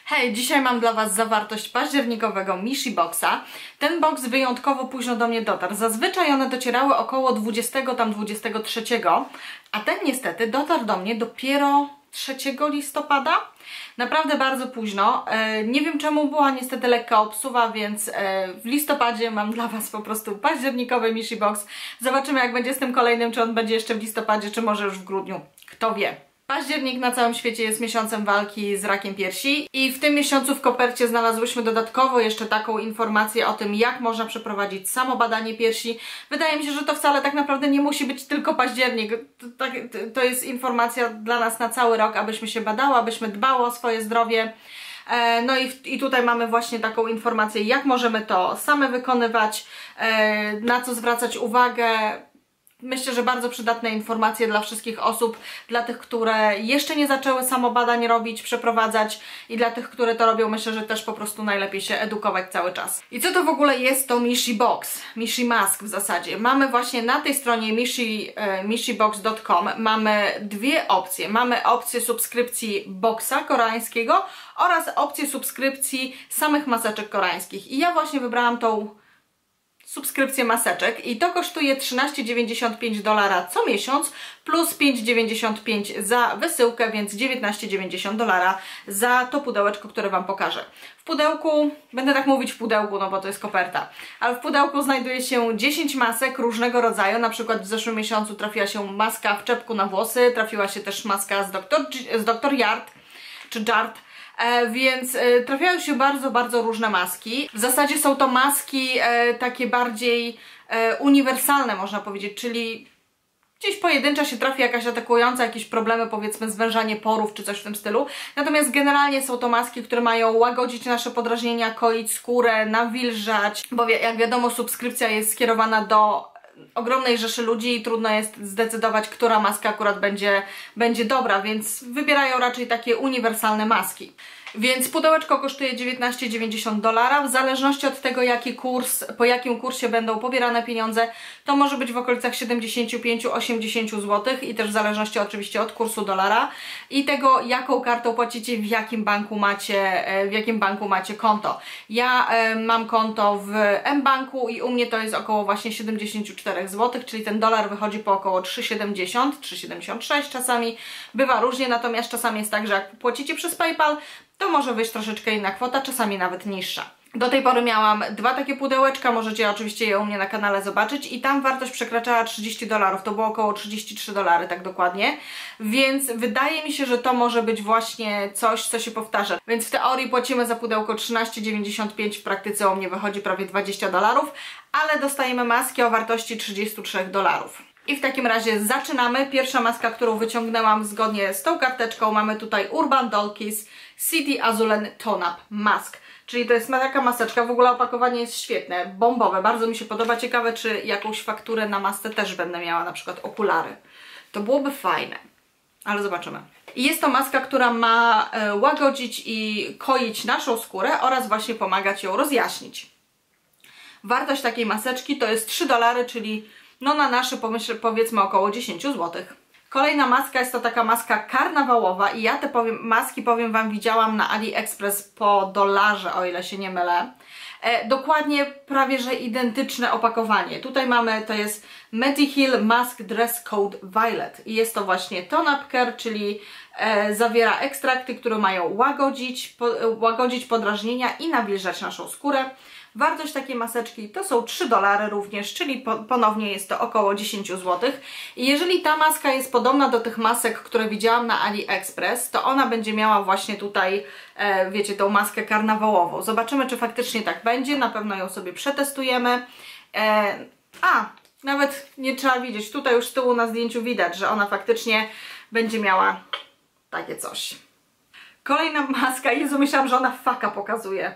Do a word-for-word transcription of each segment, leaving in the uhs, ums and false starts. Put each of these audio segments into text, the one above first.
Hej, dzisiaj mam dla Was zawartość październikowego Mishi Boxa. Ten box wyjątkowo późno do mnie dotarł. Zazwyczaj one docierały około dwudziestego, tam dwudziestego trzeciego, a ten niestety dotarł do mnie dopiero trzeciego listopada. Naprawdę bardzo późno. Nie wiem czemu, była niestety lekka obsuwa, więc w listopadzie mam dla Was po prostu październikowy Mishi Box. Zobaczymy, jak będzie z tym kolejnym, czy on będzie jeszcze w listopadzie, czy może już w grudniu. Kto wie. Październik na całym świecie jest miesiącem walki z rakiem piersi i w tym miesiącu w kopercie znalazłyśmy dodatkowo jeszcze taką informację o tym, jak można przeprowadzić samo badanie piersi. Wydaje mi się, że to wcale tak naprawdę nie musi być tylko październik. To, to jest informacja dla nas na cały rok, abyśmy się badały, abyśmy dbały o swoje zdrowie. No i, i tutaj mamy właśnie taką informację, jak możemy to same wykonywać, na co zwracać uwagę. Myślę, że bardzo przydatne informacje dla wszystkich osób, dla tych, które jeszcze nie zaczęły samobadań robić, przeprowadzać i dla tych, które to robią, myślę, że też po prostu najlepiej się edukować cały czas. I co to w ogóle jest to Mishi Box? Mishi Mask w zasadzie. Mamy właśnie na tej stronie mishi, e, mishi box kropka com mamy dwie opcje. Mamy opcję subskrypcji boxa koreańskiego oraz opcję subskrypcji samych maseczek koreańskich. I ja właśnie wybrałam tą subskrypcję maseczek i to kosztuje trzynaście dziewięćdziesiąt pięć dolara co miesiąc plus pięć dziewięćdziesiąt pięć za wysyłkę, więc dziewiętnaście dziewięćdziesiąt dolara za to pudełeczko, które Wam pokażę. W pudełku, będę tak mówić w pudełku, no bo to jest koperta, ale w pudełku znajduje się dziesięć masek różnego rodzaju. Na przykład w zeszłym miesiącu trafiła się maska w czepku na włosy, trafiła się też maska z doktor, z doktor Yard czy Jart. E, więc e, trafiają się bardzo, bardzo różne maski. W zasadzie są to maski e, takie bardziej e, uniwersalne, można powiedzieć, czyli gdzieś pojedyncza się trafi jakaś atakująca, jakieś problemy, powiedzmy zwężanie porów czy coś w tym stylu. Natomiast generalnie są to maski, które mają łagodzić nasze podrażnienia, koić skórę, nawilżać, bo jak wiadomo, subskrypcja jest skierowana do ogromnej rzeszy ludzi i trudno jest zdecydować, która maska akurat będzie, będzie dobra, więc wybierają raczej takie uniwersalne maski. Więc pudełeczko kosztuje dziewiętnaście dziewięćdziesiąt dolara. W zależności od tego, jaki kurs, po jakim kursie będą pobierane pieniądze, to może być w okolicach siedemdziesiąt pięć do osiemdziesięciu złotych i też w zależności oczywiście od kursu dolara i tego, jaką kartą płacicie, w jakim banku macie, w jakim banku macie konto. Ja e, mam konto w M-Banku i u mnie to jest około właśnie siedemdziesiąt cztery złote, czyli ten dolar wychodzi po około trzy siedemdziesiąt, trzy siedemdziesiąt sześć czasami, bywa różnie, natomiast czasami jest tak, że jak płacicie przez PayPal, to może wyjść troszeczkę inna kwota, czasami nawet niższa. Do tej pory miałam dwa takie pudełeczka, możecie oczywiście je u mnie na kanale zobaczyć i tam wartość przekraczała trzydzieści dolarów, to było około trzydzieści trzy dolary tak dokładnie, więc wydaje mi się, że to może być właśnie coś, co się powtarza. Więc w teorii płacimy za pudełko trzynaście dziewięćdziesiąt pięć, w praktyce u mnie wychodzi prawie dwadzieścia dolarów, ale dostajemy maski o wartości trzydzieści trzy dolarów. I w takim razie zaczynamy. Pierwsza maska, którą wyciągnęłam zgodnie z tą karteczką, mamy tutaj Urban Dolkies City Azulen Tone Up Mask. Czyli to jest taka maseczka, w ogóle opakowanie jest świetne, bombowe, bardzo mi się podoba. Ciekawe, czy jakąś fakturę na masce też będę miała, na przykład okulary. To byłoby fajne, ale zobaczymy. I jest to maska, która ma e, łagodzić i koić naszą skórę oraz właśnie pomagać ją rozjaśnić. Wartość takiej maseczki to jest trzy dolary, czyli no na nasze pomyśl, powiedzmy około dziesięć złotych. Kolejna maska jest to taka maska karnawałowa i ja te powiem, maski, powiem Wam, widziałam na AliExpress po dolarze, o ile się nie mylę. E, dokładnie prawie że identyczne opakowanie. Tutaj mamy, to jest Mediheal Mask Dress Code Violet i jest to właśnie Tone Up Care, czyli e, zawiera ekstrakty, które mają łagodzić, po, łagodzić podrażnienia i nawilżać naszą skórę. Wartość takiej maseczki to są trzy dolary również, czyli po, ponownie jest to około dziesięć złotych. I jeżeli ta maska jest podobna do tych masek, które widziałam na AliExpress, to ona będzie miała właśnie tutaj, e, wiecie, tą maskę karnawałową. Zobaczymy, czy faktycznie tak będzie, na pewno ją sobie przetestujemy. E, a, nawet nie trzeba widzieć, tutaj już z tyłu na zdjęciu widać, że ona faktycznie będzie miała takie coś. Kolejna maska, Jezu, myślałam, że ona faka pokazuje.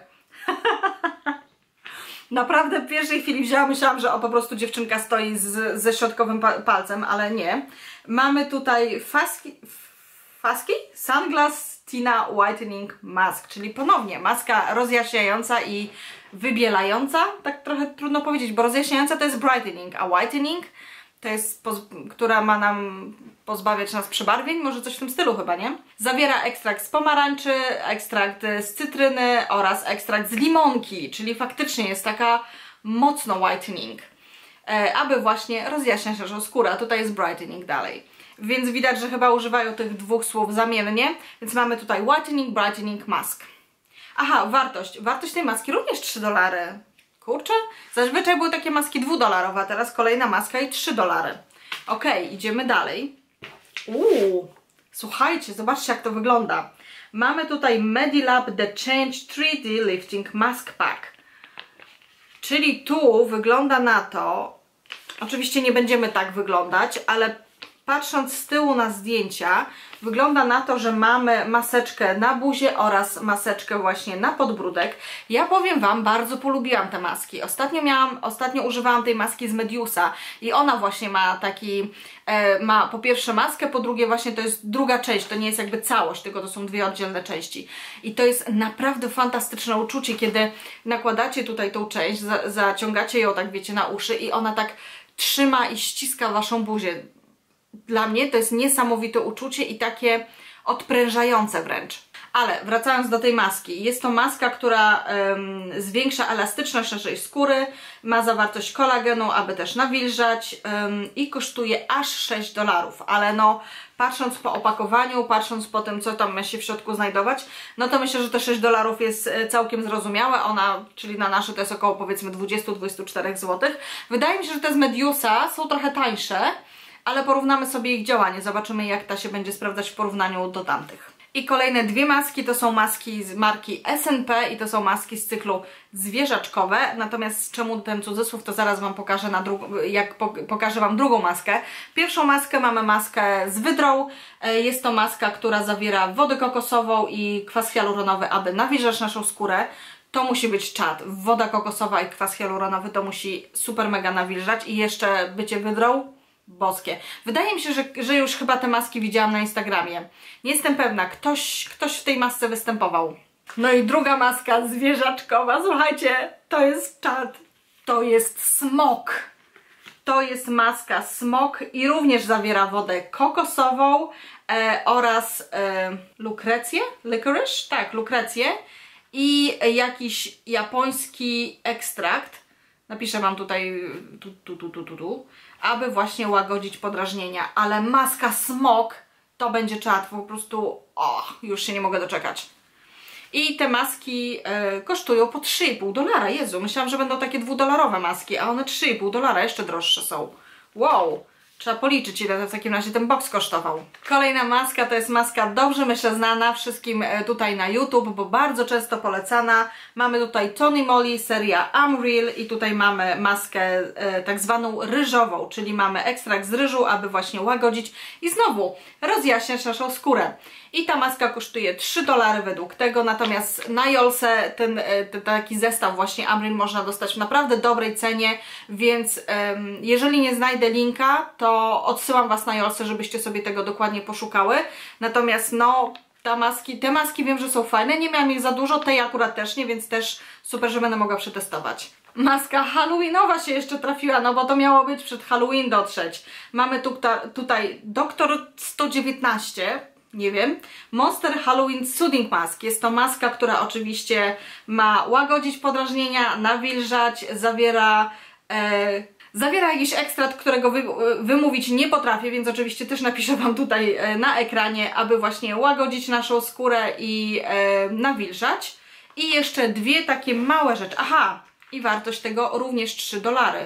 Naprawdę w pierwszej chwili wzięłam, myślałam, że o, po prostu dziewczynka stoi z, ze środkowym pa palcem, ale nie. Mamy tutaj Faski, Faski? Sunglass Tina Whitening Mask, czyli ponownie maska rozjaśniająca i wybielająca. Tak trochę trudno powiedzieć, bo rozjaśniająca to jest brightening, a whitening To jest, która ma nam pozbawiać nas przebarwień, może coś w tym stylu chyba, nie? Zawiera ekstrakt z pomarańczy, ekstrakt z cytryny oraz ekstrakt z limonki, czyli faktycznie jest taka mocno whitening, e, aby właśnie rozjaśniać naszą skórę, a tutaj jest brightening dalej. Więc widać, że chyba używają tych dwóch słów zamiennie, więc mamy tutaj whitening, brightening mask. Aha, wartość. Wartość tej maski również trzy dolary. Kurczę, zazwyczaj były takie maski dwudolarowe, a teraz kolejna maska i trzy dolary. Ok, idziemy dalej. Uuu, słuchajcie, zobaczcie jak to wygląda. Mamy tutaj Medilab The Change trzy D Lifting Mask Pack. Czyli tu wygląda na to, oczywiście nie będziemy tak wyglądać, ale patrząc z tyłu na zdjęcia, wygląda na to, że mamy maseczkę na buzię oraz maseczkę właśnie na podbródek. Ja powiem Wam, bardzo polubiłam te maski. Ostatnio miałam, ostatnio używałam tej maski z Mediusa i ona właśnie ma taki, e, ma po pierwsze maskę, po drugie właśnie to jest druga część, to nie jest jakby całość, tylko to są dwie oddzielne części. I to jest naprawdę fantastyczne uczucie, kiedy nakładacie tutaj tą część, za, zaciągacie ją tak wiecie na uszy i ona tak trzyma i ściska Waszą buzię. Dla mnie to jest niesamowite uczucie i takie odprężające wręcz. Ale wracając do tej maski, jest to maska, która um, zwiększa elastyczność naszej skóry, ma zawartość kolagenu, aby też nawilżać um, i kosztuje aż sześć dolarów, ale no patrząc po opakowaniu, patrząc po tym, co tam ma się w środku znajdować, no to myślę, że te sześć dolarów jest całkiem zrozumiałe, ona, czyli na nasze to jest około powiedzmy dwadzieścia do dwudziestu czterech złotych. Wydaje mi się, że te z Mediusa są trochę tańsze, ale porównamy sobie ich działanie, zobaczymy jak ta się będzie sprawdzać w porównaniu do tamtych. I kolejne dwie maski to są maski z marki S N P i to są maski z cyklu zwierzaczkowe, natomiast czemu ten cudzysłów to zaraz Wam pokażę, na jak pokażę Wam drugą maskę. Pierwszą maskę mamy maskę z wydrą, jest to maska, która zawiera wodę kokosową i kwas hialuronowy, aby nawilżać naszą skórę. To musi być czad, woda kokosowa i kwas hialuronowy to musi super mega nawilżać i jeszcze bycie wydrą. Boskie. Wydaje mi się, że, że już chyba te maski widziałam na Instagramie. Nie jestem pewna, ktoś, ktoś w tej masce występował. No i druga maska zwierzaczkowa, słuchajcie, to jest czad, to jest smok. To jest maska smok i również zawiera wodę kokosową e, oraz e, lukrecję, licorice, tak, lukrecję i jakiś japoński ekstrakt. Napiszę Wam tutaj tu, tu, tu, tu, tu, tu, aby właśnie łagodzić podrażnienia, ale maska smok to będzie czad, po prostu o, już się nie mogę doczekać. I te maski y, kosztują po trzy i pół dolara, Jezu, myślałam, że będą takie dwudolarowe maski, a one trzy i pół dolara, jeszcze droższe są. Wow! Trzeba policzyć, ile w takim razie ten box kosztował. Kolejna maska to jest maska dobrze, myślę, znana wszystkim tutaj na YouTube, bo bardzo często polecana. Mamy tutaj Tony Moly, seria Unreal i tutaj mamy maskę e, tak zwaną ryżową, czyli mamy ekstrakt z ryżu, aby właśnie łagodzić i znowu rozjaśniać naszą skórę. I ta maska kosztuje trzy dolary według tego, natomiast na Jolse ten, ten taki zestaw właśnie Unreal można dostać w naprawdę dobrej cenie, więc um, jeżeli nie znajdę linka, to odsyłam Was na Jolse, żebyście sobie tego dokładnie poszukały. Natomiast no, ta maski, te maski wiem, że są fajne, nie miałam ich za dużo, tej akurat też nie, więc też super, że będę mogła przetestować. Maska halloweenowa się jeszcze trafiła, no bo to miało być przed Halloween dotrzeć. Mamy tu, ta, tutaj Doktor sto dziewiętnaście, nie wiem, Monster Halloween Soothing Mask. Jest to maska, która oczywiście ma łagodzić podrażnienia, nawilżać, zawiera... E, Zawiera jakiś ekstrakt, którego wy, wymówić nie potrafię, więc oczywiście też napiszę Wam tutaj na ekranie, aby właśnie łagodzić naszą skórę i e, nawilżać. I jeszcze dwie takie małe rzeczy. Aha, i wartość tego również trzy dolary.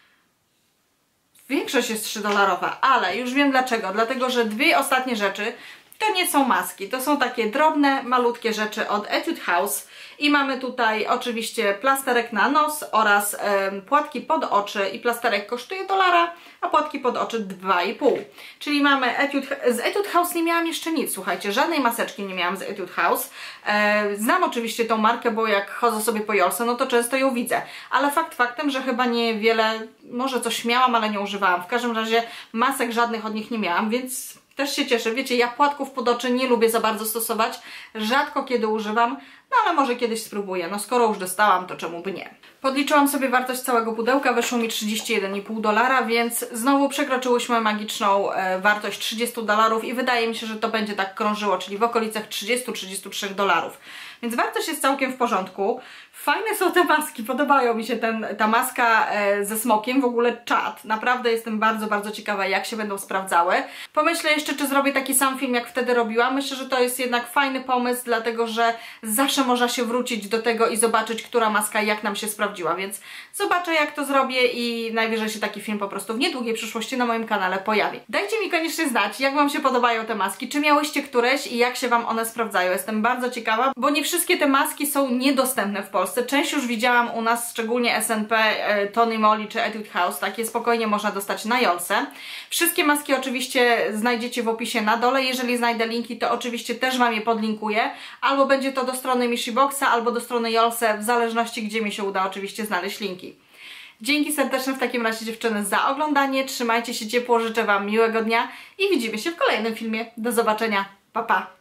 Większość jest trzy dolarowa, ale już wiem dlaczego. Dlatego, że dwie ostatnie rzeczy to nie są maski, to są takie drobne, malutkie rzeczy od Etude House. I mamy tutaj oczywiście plasterek na nos oraz e, płatki pod oczy i plasterek kosztuje dolara, a płatki pod oczy dwa i pół. Czyli mamy Etude, z Etude House nie miałam jeszcze nic, słuchajcie, żadnej maseczki nie miałam z Etude House. E, znam oczywiście tą markę, bo jak chodzę sobie po Jolse, no to często ją widzę. Ale fakt faktem, że chyba niewiele, może coś miałam, ale nie używałam. W każdym razie masek żadnych od nich nie miałam, więc... Też się cieszę, wiecie, ja płatków pod oczy nie lubię za bardzo stosować, rzadko kiedy używam, no ale może kiedyś spróbuję, no skoro już dostałam, to czemu by nie. Podliczyłam sobie wartość całego pudełka, wyszło mi trzydzieści jeden i pół dolara, więc znowu przekroczyłyśmy magiczną e, wartość trzydzieści dolarów i wydaje mi się, że to będzie tak krążyło, czyli w okolicach trzydzieści do trzydziestu trzech dolarów. Więc wartość jest całkiem w porządku. Fajne są te maski, podobają mi się ten, ta maska e, ze smokiem, w ogóle czad. Naprawdę jestem bardzo, bardzo ciekawa, jak się będą sprawdzały. Pomyślę jeszcze, czy zrobię taki sam film, jak wtedy robiłam. Myślę, że to jest jednak fajny pomysł, dlatego że zawsze można się wrócić do tego i zobaczyć, która maska jak nam się sprawdziła, więc zobaczę, jak to zrobię i najwyżej się taki film po prostu w niedługiej przyszłości na moim kanale pojawi. Dajcie mi koniecznie znać, jak Wam się podobają te maski, czy miałyście któreś i jak się Wam one sprawdzają. Jestem bardzo ciekawa, bo nie wszystkie te maski są niedostępne w Polsce. Część już widziałam u nas, szczególnie S N P, Tony Moly czy Etude House. Takie spokojnie można dostać na Jolce. Wszystkie maski oczywiście znajdziecie w opisie na dole. Jeżeli znajdę linki, to oczywiście też Wam je podlinkuję. Albo będzie to do strony Mishiboxa, albo do strony Jolce, w zależności gdzie mi się uda oczywiście znaleźć linki. Dzięki serdeczne w takim razie dziewczyny za oglądanie. Trzymajcie się ciepło, życzę Wam miłego dnia i widzimy się w kolejnym filmie. Do zobaczenia. Pa, pa!